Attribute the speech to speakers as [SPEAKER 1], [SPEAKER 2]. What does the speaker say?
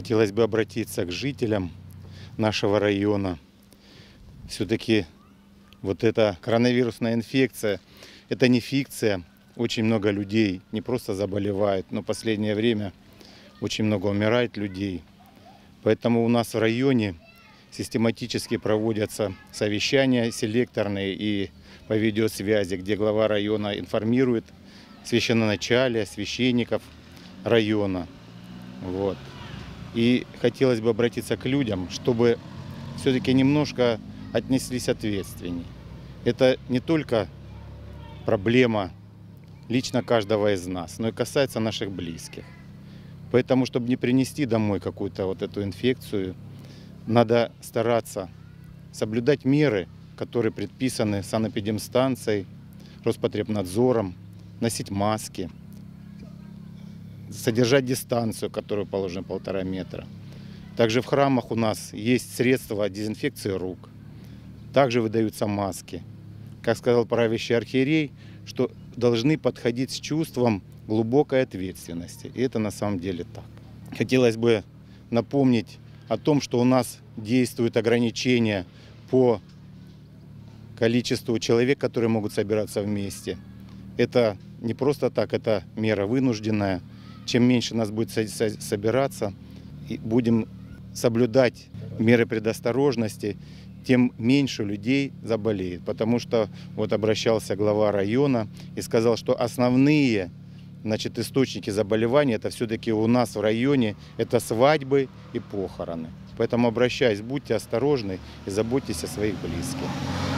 [SPEAKER 1] Хотелось бы обратиться к жителям нашего района. Все-таки вот эта коронавирусная инфекция, это не фикция. Очень много людей не просто заболевает, но в последнее время очень много умирает людей. Поэтому у нас в районе систематически проводятся совещания селекторные и по видеосвязи, где глава района информирует священноначалие, священников района. Вот. И хотелось бы обратиться к людям, чтобы все-таки немножко отнеслись ответственней. Это не только проблема лично каждого из нас, но и касается наших близких. Поэтому, чтобы не принести домой какую-то вот эту инфекцию, надо стараться соблюдать меры, которые предписаны санэпидемстанцией, Роспотребнадзором, носить маски, содержать дистанцию, которую положено 1,5 метра. Также в храмах у нас есть средства дезинфекции рук. Также выдаются маски. Как сказал правящий архиерей, что должны подходить с чувством глубокой ответственности. И это на самом деле так. Хотелось бы напомнить о том, что у нас действуют ограничения по количеству человек, которые могут собираться вместе. Это не просто так, это мера вынужденная. Чем меньше нас будет собираться, и будем соблюдать меры предосторожности, тем меньше людей заболеет. Потому что вот обращался глава района и сказал, что основные источники заболеваний это все-таки у нас в районе, это свадьбы и похороны. Поэтому обращаюсь, будьте осторожны и заботьтесь о своих близких.